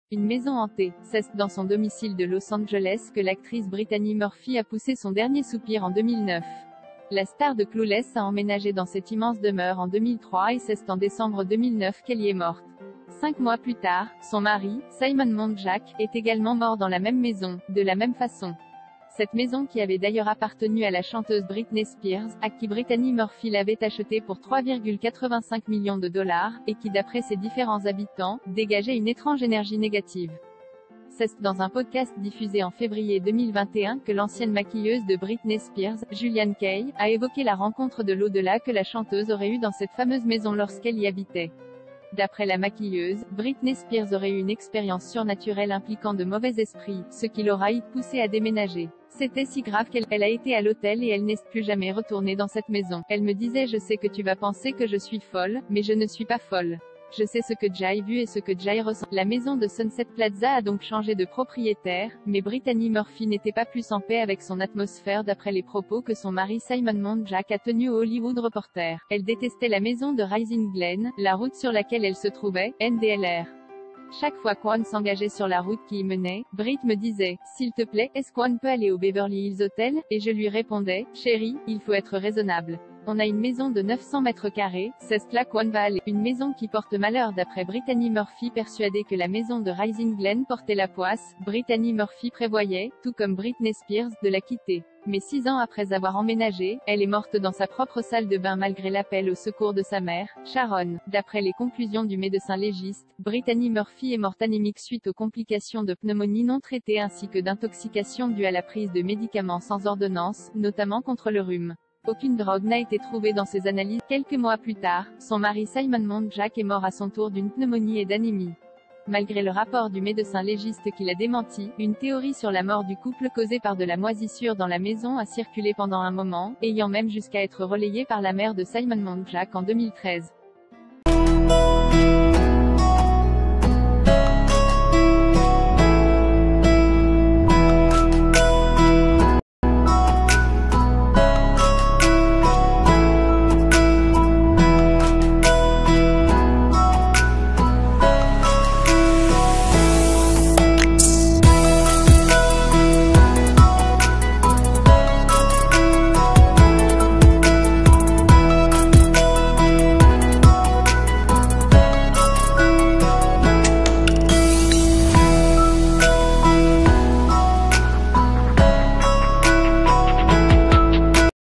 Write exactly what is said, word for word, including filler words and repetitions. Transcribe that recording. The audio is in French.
Une maison hantée. C'est dans son domicile de Los Angeles que l'actrice Brittany Murphy a poussé son dernier soupir en deux mille neuf. La star de Clueless a emménagé dans cette immense demeure en deux mille trois et c'est en décembre deux mille neuf qu'elle y est morte. Cinq mois plus tard, son mari, Simon Monjack, est également mort dans la même maison, de la même façon. Cette maison qui avait d'ailleurs appartenu à la chanteuse Britney Spears, à qui Brittany Murphy l'avait achetée pour trois virgule quatre-vingt-cinq millions de dollars, et qui d'après ses différents habitants, dégageait une étrange énergie négative. C'est dans un podcast diffusé en février deux mille vingt et un que l'ancienne maquilleuse de Britney Spears, Julian Kay, a évoqué la rencontre de l'au-delà que la chanteuse aurait eue dans cette fameuse maison lorsqu'elle y habitait. D'après la maquilleuse, Britney Spears aurait eu une expérience surnaturelle impliquant de mauvais esprits, ce qui l'aura poussée à déménager. C'était si grave qu'elle elle a été à l'hôtel et elle n'est plus jamais retournée dans cette maison. Elle me disait: je sais que tu vas penser que je suis folle, mais je ne suis pas folle. Je sais ce que Jay vu et ce que Jay ressent. La maison de Sunset Plaza a donc changé de propriétaire, mais Brittany Murphy n'était pas plus en paix avec son atmosphère d'après les propos que son mari Simon Monjack a tenus au Hollywood Reporter. Elle détestait la maison de Rising Glen, la route sur laquelle elle se trouvait, N D L R. Chaque fois qu'Juan s'engageait sur la route qui y menait, Brit me disait: s'il te plaît, est-ce qu'Juan peut aller au Beverly Hills Hotel? Et je lui répondais: chérie, il faut être raisonnable. On a une maison de neuf cents mètres carrés, c'est là qu'Juan va aller. Une maison qui porte malheur d'après Brittany Murphy. Persuadée que la maison de Rising Glen portait la poisse, Brittany Murphy prévoyait, tout comme Britney Spears, de la quitter. Mais six ans après avoir emménagé, elle est morte dans sa propre salle de bain malgré l'appel au secours de sa mère, Sharon. D'après les conclusions du médecin légiste, Brittany Murphy est morte anémique suite aux complications de pneumonie non traitée ainsi que d'intoxication due à la prise de médicaments sans ordonnance, notamment contre le rhume. Aucune drogue n'a été trouvée dans ces analyses. Quelques mois plus tard, son mari Simon Monjack est mort à son tour d'une pneumonie et d'anémie. Malgré le rapport du médecin légiste qui l'a démenti, une théorie sur la mort du couple causée par de la moisissure dans la maison a circulé pendant un moment, ayant même jusqu'à être relayée par la mère de Simon Monjack en deux mille treize.